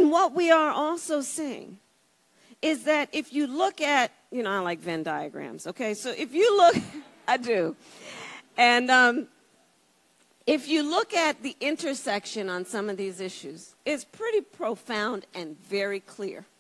And what we are also seeing is that if you look at, you know, I like Venn diagrams, okay? So if you look, I do. And if you look at the intersection on some of these issues, it's pretty profound and very clear.